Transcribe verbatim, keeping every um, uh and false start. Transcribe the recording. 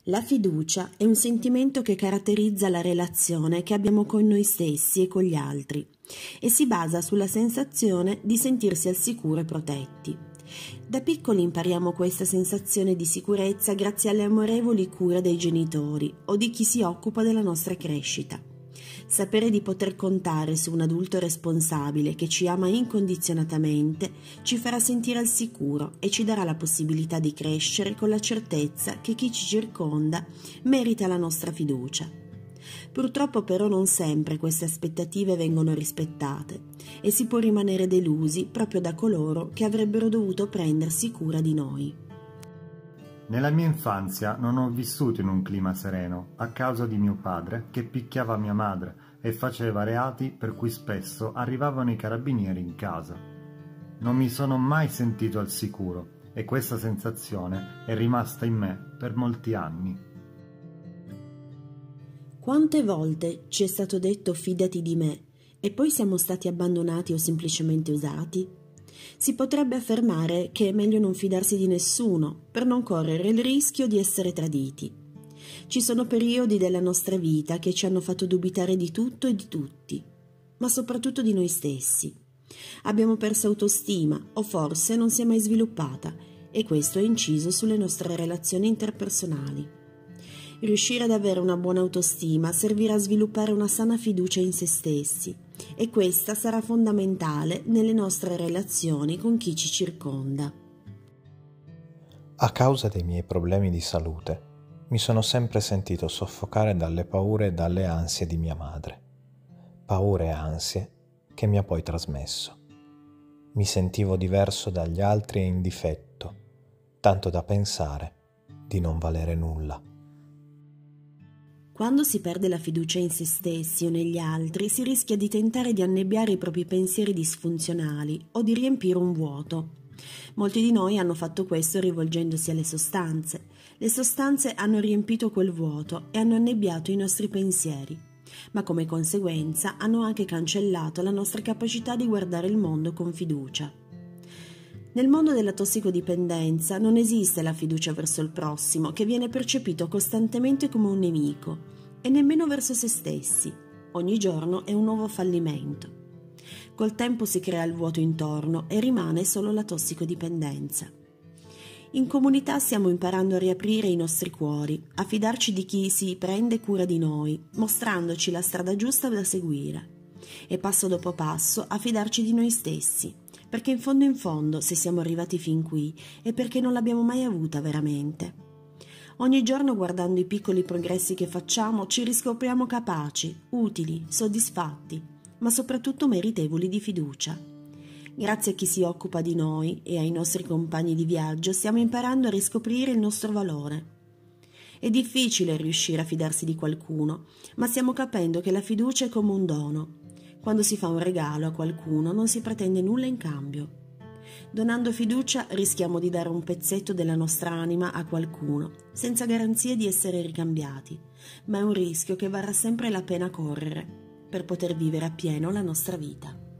La fiducia è un sentimento che caratterizza la relazione che abbiamo con noi stessi e con gli altri e si basa sulla sensazione di sentirsi al sicuro e protetti. Da piccoli impariamo questa sensazione di sicurezza grazie alle amorevoli cure dei genitori o di chi si occupa della nostra crescita. Sapere di poter contare su un adulto responsabile che ci ama incondizionatamente ci farà sentire al sicuro e ci darà la possibilità di crescere con la certezza che chi ci circonda merita la nostra fiducia. Purtroppo però non sempre queste aspettative vengono rispettate e si può rimanere delusi proprio da coloro che avrebbero dovuto prendersi cura di noi. Nella mia infanzia non ho vissuto in un clima sereno a causa di mio padre che picchiava mia madre e faceva reati per cui spesso arrivavano i carabinieri in casa. Non mi sono mai sentito al sicuro e questa sensazione è rimasta in me per molti anni. Quante volte ci è stato detto fidati di me e poi siamo stati abbandonati o semplicemente usati? Si potrebbe affermare che è meglio non fidarsi di nessuno per non correre il rischio di essere traditi. Ci sono periodi della nostra vita che ci hanno fatto dubitare di tutto e di tutti, ma soprattutto di noi stessi. Abbiamo perso autostima o forse non si è mai sviluppata e questo ha inciso sulle nostre relazioni interpersonali. Riuscire ad avere una buona autostima servirà a sviluppare una sana fiducia in se stessi e questa sarà fondamentale nelle nostre relazioni con chi ci circonda. A causa dei miei problemi di salute, mi sono sempre sentito soffocare dalle paure e dalle ansie di mia madre. Paure e ansie che mi ha poi trasmesso. Mi sentivo diverso dagli altri e in difetto, tanto da pensare di non valere nulla. Quando si perde la fiducia in se stessi o negli altri, si rischia di tentare di annebbiare i propri pensieri disfunzionali o di riempire un vuoto. Molti di noi hanno fatto questo rivolgendosi alle sostanze. Le sostanze hanno riempito quel vuoto e hanno annebbiato i nostri pensieri, ma come conseguenza hanno anche cancellato la nostra capacità di guardare il mondo con fiducia. Nel mondo della tossicodipendenza non esiste la fiducia verso il prossimo, che viene percepito costantemente come un nemico, e nemmeno verso se stessi. Ogni giorno è un nuovo fallimento. Col tempo si crea il vuoto intorno e rimane solo la tossicodipendenza. In comunità stiamo imparando a riaprire i nostri cuori, a fidarci di chi si prende cura di noi, mostrandoci la strada giusta da seguire, e passo dopo passo a fidarci di noi stessi, perché in fondo in fondo, se siamo arrivati fin qui, è perché non l'abbiamo mai avuta veramente. Ogni giorno, guardando i piccoli progressi che facciamo, ci riscopriamo capaci, utili, soddisfatti, ma soprattutto meritevoli di fiducia. Grazie a chi si occupa di noi e ai nostri compagni di viaggio, stiamo imparando a riscoprire il nostro valore. È difficile riuscire a fidarsi di qualcuno, ma stiamo capendo che la fiducia è come un dono. Quando si fa un regalo a qualcuno non si pretende nulla in cambio. Donando fiducia rischiamo di dare un pezzetto della nostra anima a qualcuno, senza garanzie di essere ricambiati, ma è un rischio che varrà sempre la pena correre per poter vivere appieno la nostra vita.